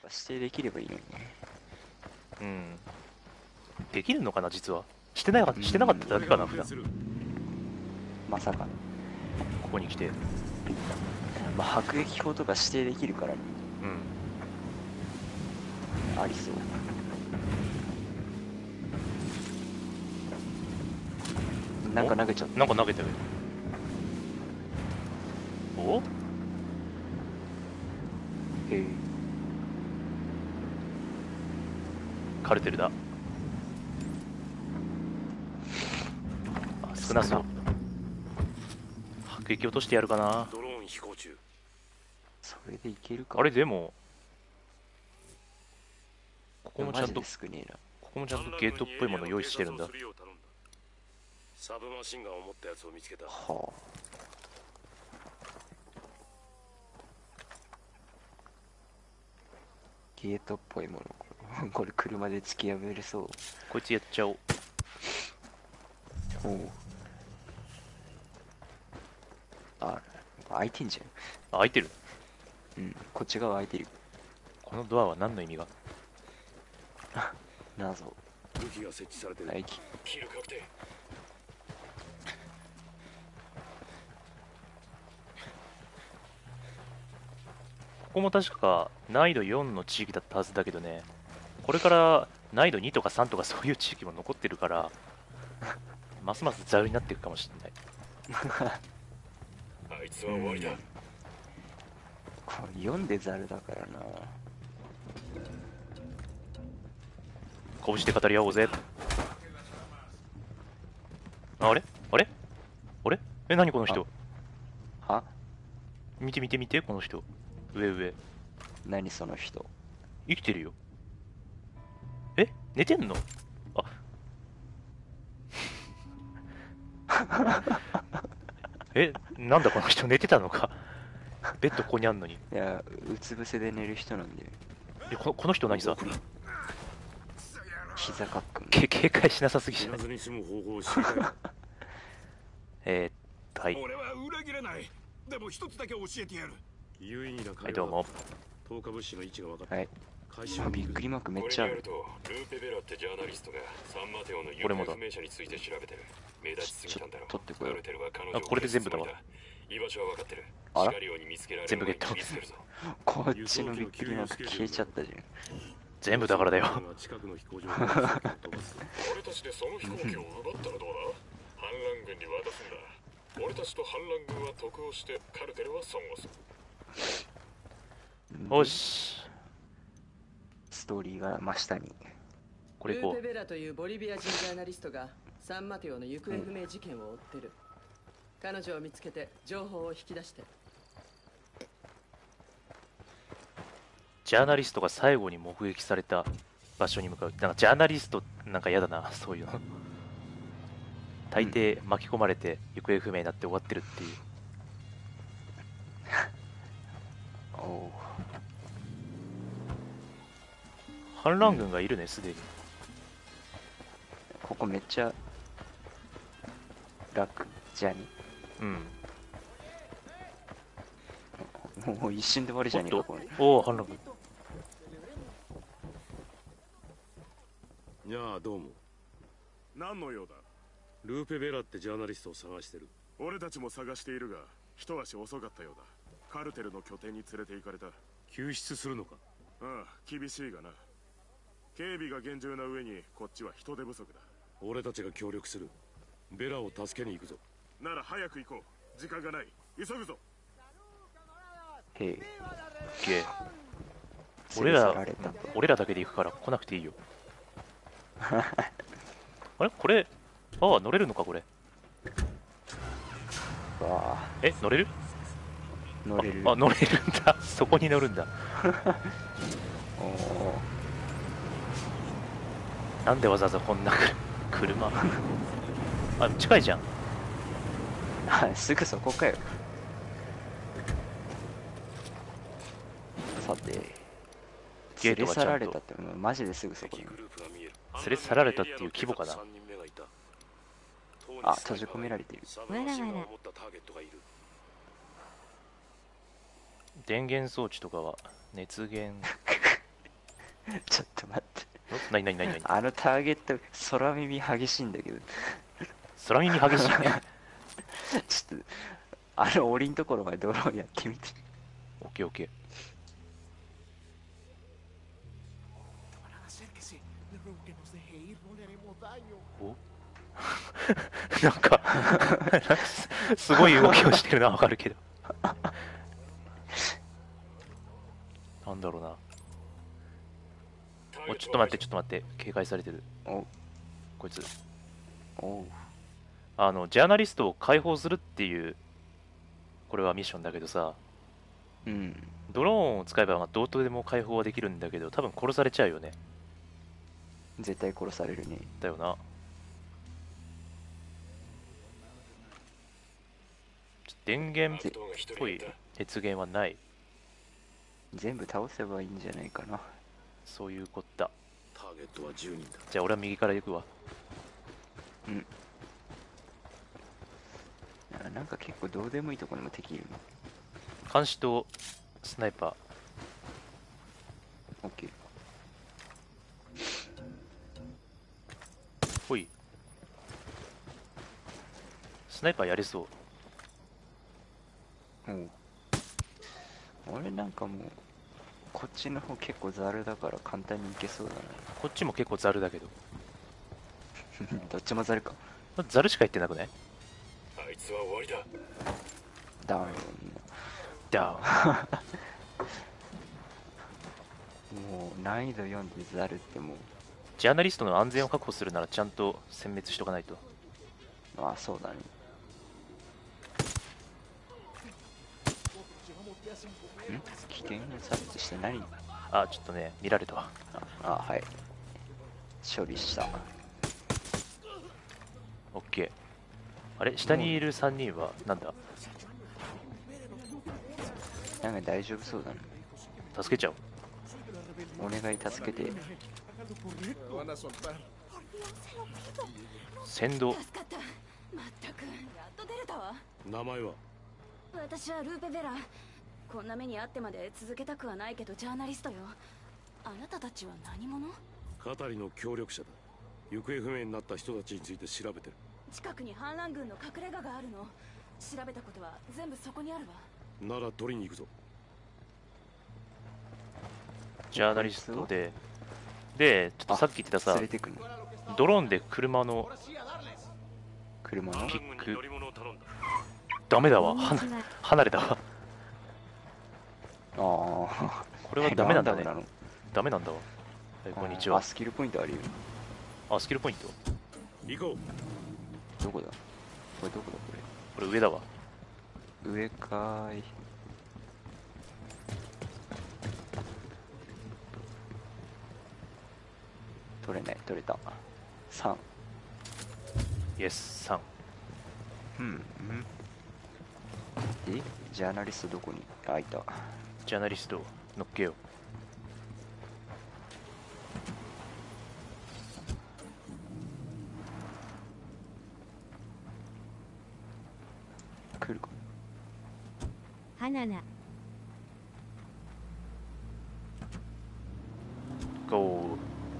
指定できればいいのにね。 うん。できるのかな、実は。してなかっただけかな、普段。 まさか。 ここに来て。 まあ、迫撃砲とか指定できるからね。 うん。 ありそう。なんか投げちゃった。 なんか投げてる。お？ へえ。 カルテルだ。あ、少なそう。迫撃落としてやるかな。 ドローン飛行中。 それでいけるか。 あれでもここもちゃんとマジで少ねえな。 ここもちゃんとゲートっぽいもの用意してるんだ。 サブマシンガンを持ったやつを見つけた。 はあ。ゲートっぽいもの。これ車で突き破れそう。 こいつやっちゃおう。 おう。あ、開いてんじあ、開いてる。 ゃん。うん、こっち側開いてる。 このドアは何の意味が？ 謎。 武器が設置されてる。 はい。 キル確定。 ここも確か難易度4の地域だったはずだけどね、これから難易度2とか3とかそういう地域も残ってるからますますザルになっていくかもしれない。 あいつは終わりだ。 これ読んでザルだからな。 拳で語り合おうぜ。あれあれあれえ、何この人。 は？ 見て見て見て、この人。上上。 何その人。 生きてるよ。え、寝てんの？あえ、なんだこの人、寝てたのか。ベッドここにあんのに。 いや、うつ伏せで寝る人なんで。 え、この人何さ。 膝かっくん。 警戒しなさすぎじゃない。 死なずに済む方法を知りたい。 はい。 俺は裏切れない。でも一つだけ教えてやる。 有意義な会話。 はい、どうも。 投下物資の位置が分かった。 はい。あ、びっくりマークめっちゃある。 ルーペベラってジャーナリストがサンマテオの行方不明者について調べてる。目立ちすぎたんだろう。 取ってこよう。 あ、これで全部だわ。 居場所は分かってる。 あら？ 全部ゲット。 こっちのびっくりマーク消えちゃったじゃん。 全部だからだよ。 俺たちでその飛行機を奪ったらどうだ？反乱軍に渡すんだ。俺たちと反乱軍は得をしてカルテルは損をする。 よし。 ストーリーが真下に。 これいこう。 ルーペベラというボリビア人ジャーナリストがサンマテオの行方不明事件を追ってる。彼女を見つけて情報を引き出して。 ジャーナリストが最後に目撃された場所に向かう。なんかジャーナリストなんか嫌だな、そういうの。大抵巻き込まれて行方不明になって終わってるっていう。 おお。 反乱軍がいるね、すでに。 ここめっちゃ楽じゃに。 うん。 もう一瞬で終わりじゃねえか、これ。 おお、反乱軍。 いやあ、どうも。 何の用だ？ ルーペベラってジャーナリストを探してる。 俺たちも探しているが、一足遅かったようだ。カルテルの拠点に連れて行かれた。 救出するのか？ ああ、厳しいがな。警備が厳重な上にこっちは人手不足だ。 俺たちが協力する。ベラを助けに行くぞ。 なら早く行こう。時間がない。急ぐぞ。 へえ。 ゲー。俺らだけで行くから来なくていいよ。あれこれ、ああ、乗れるのか、これ。 わあ。 え、乗れる？ 乗れる。 あ、乗れるんだ。そこに乗るんだ。 おお。 なんでわざわざこんな車。あ、近いじゃん。 すぐそこかよ。さて、連れ去られたってマジですぐそこに。 連れ去られたっていう規模かな。 あ、閉じ込められてる。 わらわら。 電源装置とかは熱源。 ちょっと待って。 なになになになに。 あのターゲット、空耳激しいんだけど。 空耳激しいね。 ちょっと、あの檻のところまでドローンやってみて。 オッケーオッケー。おなんかすごい動きをしてるのはわかるけどなんだろうな。お、ちょっと待ってちょっと待って、警戒されてる。 おこいつおう。 ジャーナリストを解放するっていうこれはミッションだけどさ、 うん。 ドローンを使えばまあどうとでも解放はできるんだけど、多分殺されちゃうよね。 絶対殺されるね。 だよな。電源っぽい熱源はない。 全部倒せばいいんじゃないかな。 そういうこった。 ターゲットは10人だ。 じゃあ俺は右から行くわ。 うん。なんか結構どうでもいいところにも敵いるの。 監視とスナイパー。 オッケー。 ほい。スナイパーやりそう。 おう。俺なんかもうこっちの方結構ザルだから簡単にいけそうだこっちも結構ザルだけど。 な。どっちもザルか。 ザルしか言ってなくない？ あいつは終わりだ。 ダウン。 ダもう難易度4でザルってもう、 ジャーナリストの安全を確保するならちゃんと殲滅しとかないと。 まあそうだね。危険を察知して何？ あ、ちょっとね、見られたわ。 はい。処理した。 オッケー。あれ下にいる3人はなんだ？ なんか大丈夫そうだね。 助けちゃう。 お願い助けて。 先導。 助かった。まったくやっと出れたわ。 名前は？ 私はルーペ・ベラ。こんな目にあってまで続けたくはないけどジャーナリストよ。あなたたちは何者？ カタリの協力者だ。行方不明になった人たちについて調べてる。 近くに反乱軍の隠れ家があるの。調べたことは全部そこにあるわ。 なら取りに行くぞ。 ジャーナリストで、ちょっとさっき言ってたさ連れ、てくの。 ドローンで車の車のピック。 乗り物を頼んだ。 ダメだわ。離れたわ。 ああ。 これはダメなんだねな。の。 ダメなんだわ。はい、こんにちは。 スキルポイントあるよ。 あ、スキルポイント。 行こどこだ？これどこだここれ上だわ。 れ。上かーい。取れない、取れた。3。 イエス、3。 うんで、ジャーナリストどこに？あ、いた。 ジャーナリスト乗っけよう。 来るか。 花菜ゴー。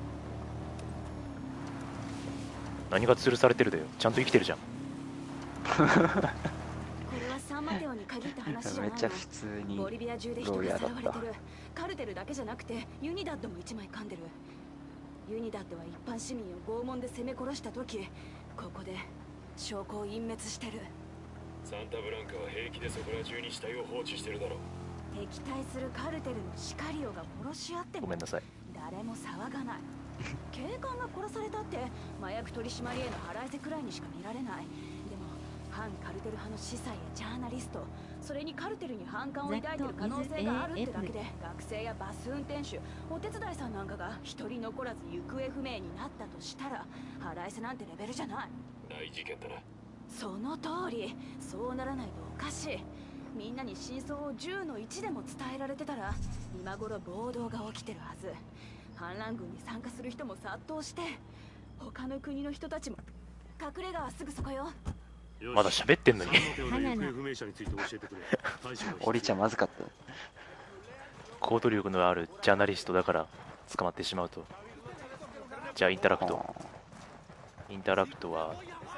何が吊るされてるだよ。ちゃんと生きてるじゃん。 これはサンマテオに限った話じゃないの。 めっちゃ普通にボリビア中で人がローヤーだったさらわれてる。カルテルだけじゃなくてユニダッドも一枚噛んでる。ユニダッドは一般市民を拷問で攻め殺した時、ここで証拠を隠滅してる。 サンタブランカは平気でそこら中に死体を放置してるだろう。 敵対するカルテルのシカリオが殺し合ってもごめんなさい。 誰も騒がない。警官が殺されたって麻薬取締りへの腹いせくらいにしか見られない。でも反カルテル派の司祭やジャーナリスト、それにカルテルに反感を抱いてる可能性があるってだけで、学生やバス運転手、お手伝いさんなんかが一人残らず行方不明になったとしたら腹いせなんてレベルじゃない。 大事件だな。 その通り。そうならないとおかしい。みんなに真相を10の1でも伝えられてたら今頃暴動が起きてるはず。反乱軍に参加する人も殺到して、他の国の人たちも。隠れ家はすぐそこよ。 まだ喋ってんのに。 サンマテオの行方不明者について教えてくれ。大将が降りちゃまずかった。 行動力のあるジャーナリストだから捕まってしまうと。じゃあインタラクト。 あインタラクトは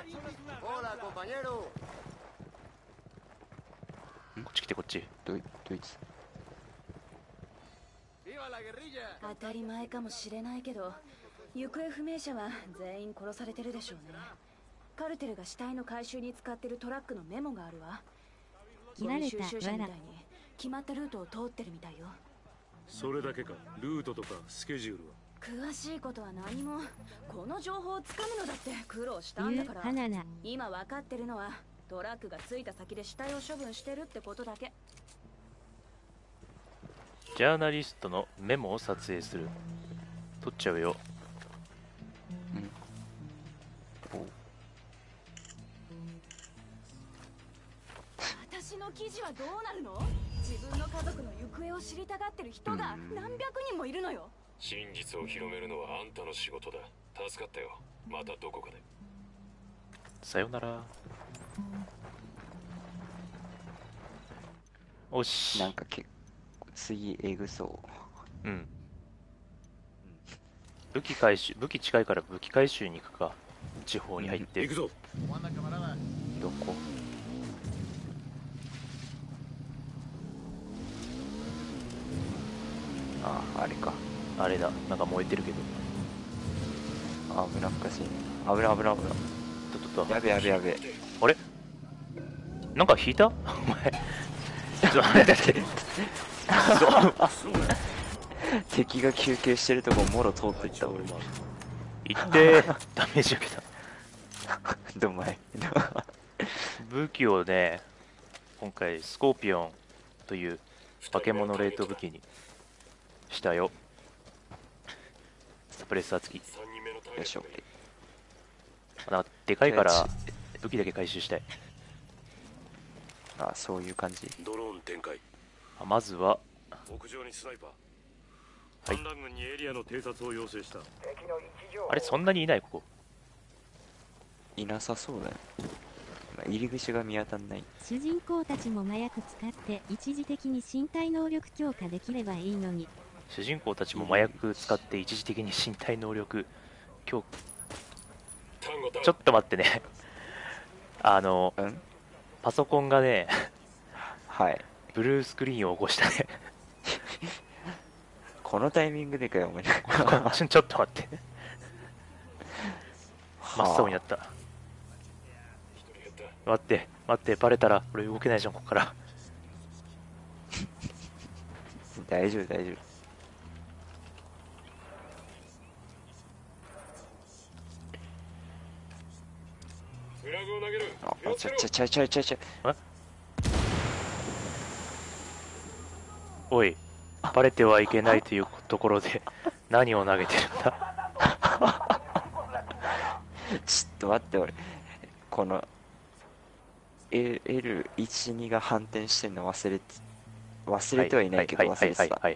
こっち来て、こっち。 ドイツ。 当たり前かもしれないけど、行方不明者は全員殺されてるでしょうね。カルテルが死体の回収に使ってるトラックのメモがあるわ。 切られたゴミ収集車みたいに決まったルートを通ってるみたいよ。 それだけか。ルートとかスケジュールは。 詳しいことは何も。この情報をつかむのだって苦労したんゆうだから。 はなな。 今分かってるのはトラックが着いた先で死体を処分してるってことだけ。 ジャーナリストのメモを撮影する。撮っちゃうよ。 私の記事はどうなるの？自分の家族の行方を知りたがってる人が何百人もいるのよ。 真実を広めるのはあんたの仕事だ。助かったよ。またどこかで。 さよなら。おし。 なんか次エグそう。 うん。武器近いから武器回収に行くか。地方に入って。 行くぞ。 どこ？あ、あれか。 あれだ、なんか燃えてるけど。 危なっかしい。危ない。 と。 やべ。 あれなんか引いたお前。ちょっと待って。 敵が休憩してるとこもろ通っていった俺。 いってダメージ受けた。 どんまい。 武器をね、今回スコーピオンという化け物冷凍武器にしたよ。スプレッサー付き。 よいしょ。 なんかでかいから武器だけ回収したい。 あ、そういう感じ。 ドローン展開。 まずは屋上にスナイパー。 はい反乱軍にエリアの偵察を要請した。 あれそんなにいないここ。 いなさそうだよ。入り口が見当たんない。 主人公たちも麻薬使って一時的に身体能力強化できればいいのに。 主人公たちも麻薬使って一時的に身体能力強化。ちょっと待ってね。パソコンがね、 はい。 ブルースクリーンを起こしたね。 このタイミングでかよ、お前。 ちょっと待って。真っ青になった。待って、バレたら俺動けないじゃん、ここから。 大丈夫。 フラグを投げる。 あ、ちょ。 おい、バレてはいけないというところで何を投げてるんだ。 ちょっと待って、俺。この、L12 が反転してんの忘れてはいないけど忘れてた。 はい。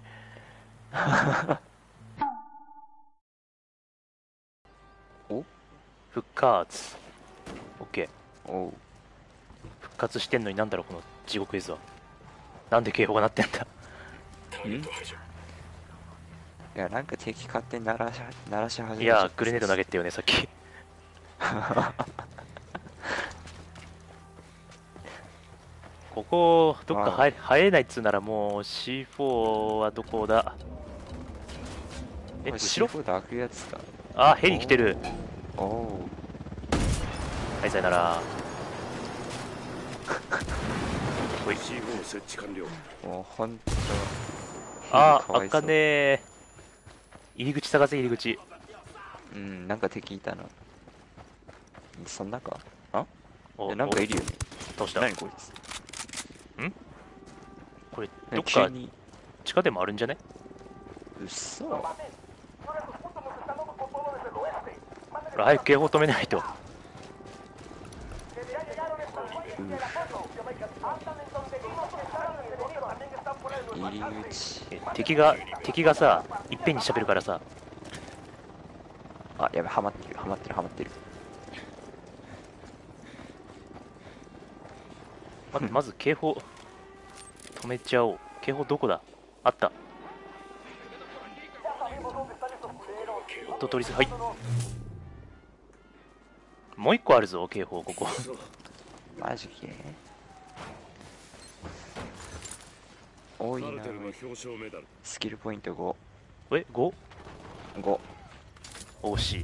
お？ 復活。オッケー。 おう。 復活してんのになんだろうこの地獄絵図は。なんで警報が鳴ってんだ。 いや、なんか敵勝手に鳴らし始めた。 いや、グレネード投げてよね、さっき。ここ、どっか入れないっつうならもう C4 はどこだ。後ろ？ C4 で開くやつか。 あ、ヘリ来てる。 おお。 はい、さよなら。 おい、C4 設置完了。 もうほんと。 あかねー。入り口探せ、入り口。 うん、なんか敵いたな。そんなか？あ？ おなんかいるよね。 どうした？ 何こいつ？ これ、どっかに地下でもあるんじゃね？ うっそ。 ほら、早く警報止めないと。 入り口。 敵がさ、いっぺんに喋るからさ。 あ、やべ、ハマってる。 まず警報止めちゃおう。警報どこだ？あった。 と取りはい。もう一個あるぞ警報ここ。 マジけ多いな。スキルポイント5。 え 5？ 5。 惜しい。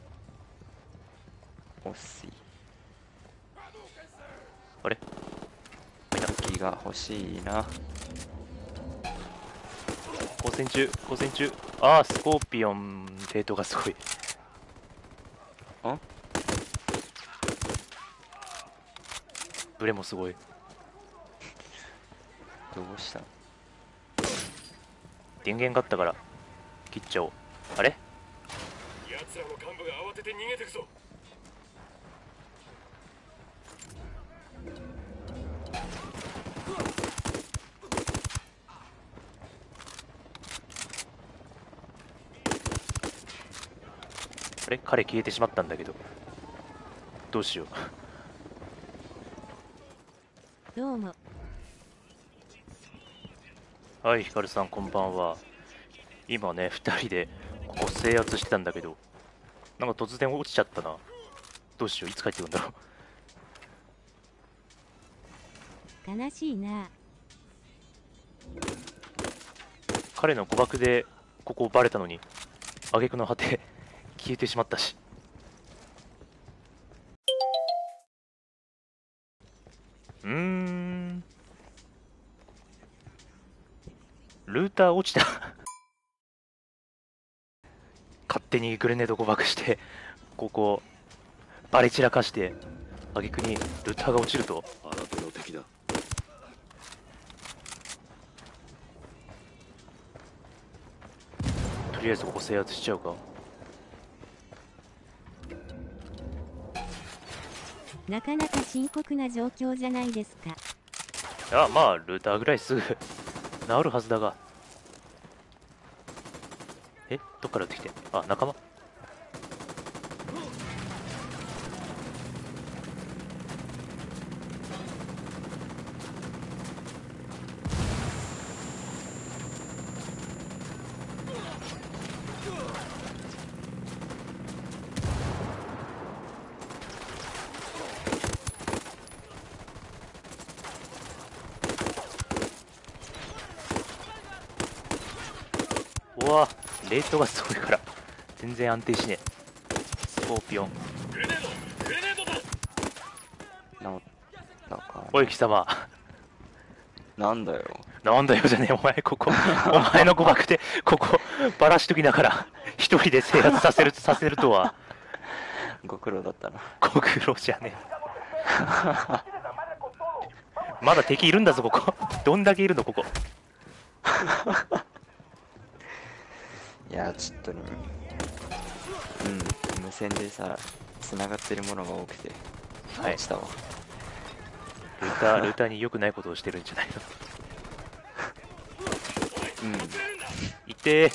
惜しい。 あれ武器が欲しいな。 交戦中交戦中。ああスコーピオンレートがすごい。ブレもすごい。 どうした？ 電源があったから切っちゃおう。あれ奴らの幹部が慌てて逃げてくぞ。 あれ彼消えてしまったんだけどどうしよう。 どうも。 はいヒカルさんこんばんは。今ね2人でここ制圧してたんだけどなんか突然落ちちゃったな。どうしよういつ帰ってくるんだろう。 悲しいな。 彼の誤爆でここバレたのに挙句の果て消えてしまったし。ルーター落ちた勝手にグレネード誤爆してここバレ散らかして挙句にルーターが落ちると。 あなたの敵だ。 とりあえずここ制圧しちゃうか。 なかなか深刻な状況じゃないですか。 いやまあルーターぐらいすぐ治るはずだが。どっから撃ってきて。あ仲間。うわレートがすごいから全然安定しねえ。スコーピオングレネードグレネードだ。 治ったか。 おい貴様。 なんだよ。 なんだよじゃねえお前ここお前の誤爆でここバラしときながら一人で制圧させるとは。 ご苦労だったな。 ご苦労じゃねえまだ敵いるんだぞここ。どんだけいるのここ。 いやちょっとね無線でさ繋がってるものが多くてはい落ちたわ。 ルーターに良くないことをしてるんじゃないの。いって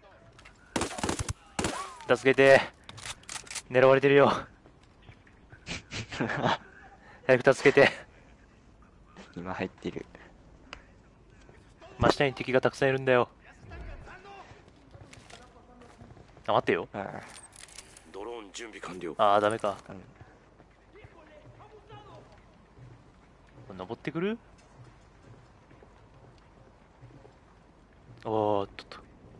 ー助けてー狙われてるよ早く助けて。 今入ってる。 真下に敵がたくさんいるんだよ。あ待ってよ。 ドローン準備完了。 ああダメか。登ってくる。おーっと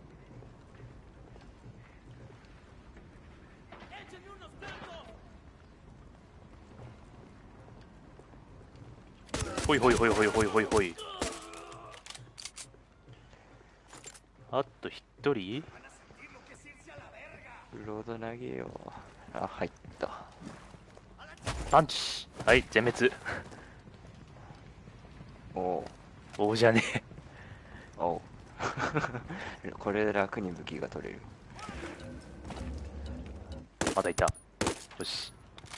ほいほいほいほいほいほいほい。あと一人。 ロード投げよう。あ入った。 パンチ。はい全滅。 おおじゃねえおこれで楽に武器が取れる。 まだいた。よし。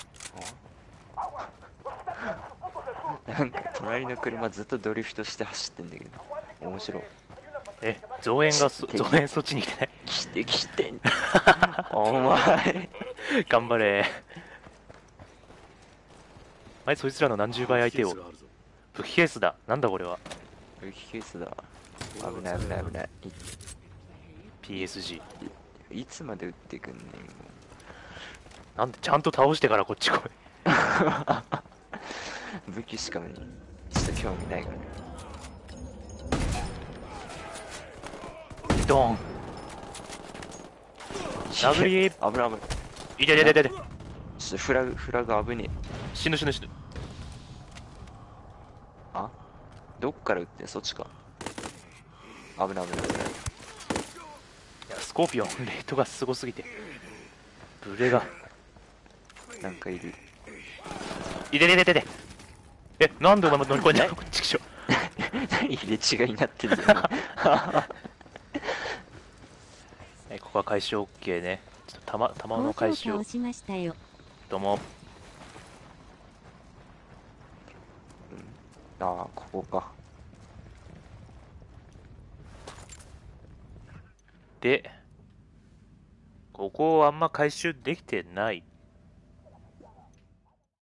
なんか隣の車ずっとドリフトして走ってんだけど面白い。 増援そっちに来てない。 来てお前頑張れ。前そいつらの何十倍相手を。武器ケースだ。なんだこれは。 武器ケースだ。危ない危ない危ない。 PSG。 いつまで撃ってくんねん、もなんでちゃんと倒してからこっち来い。 う。武器しかもちょっと興味ないからね。 ドーン。殴り。 危ない危ない。 いててててて。 ちょっとフラグ危ねえ。 死ぬ死ぬ死ぬ。 あ、どっから撃ってん、そっちか。危ない危ない危ない。 いやスコーピオンレートがすごすぎてブレが。 なんかいる。 いててててて。え、なんでお前も乗り越えんだよ。ちくしょう。 入れ違いになってんだよね。 ここは回収 OK ね。ちょっと弾の回収を。 倒しましたよ。 どうも。 ああ、ここか。 で、ここをあんま回収できてない。